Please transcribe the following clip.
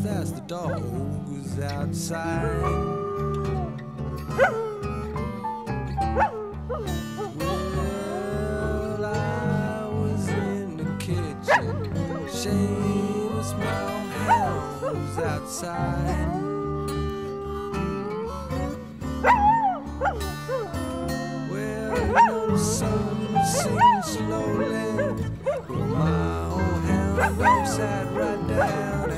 as the dog was outside. Well, I was in the kitchen. Seamus Mulhouse was outside. Well, you know the sun was sinking slowly. My old hound sat right down